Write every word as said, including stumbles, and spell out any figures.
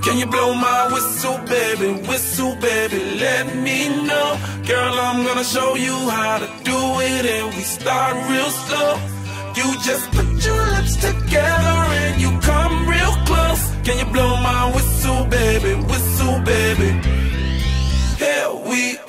Can you blow my whistle, baby, whistle, baby, let me know. Girl, I'm gonna show you how to do it, and we start real slow. You just put your lips together and you come real close. Can you blow my whistle, baby, whistle, baby? Here we